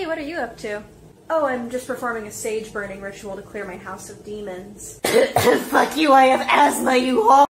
Hey, what are you up to? Oh, I'm just performing a sage burning ritual to clear my house of demons. Fuck you, I have asthma, you whore!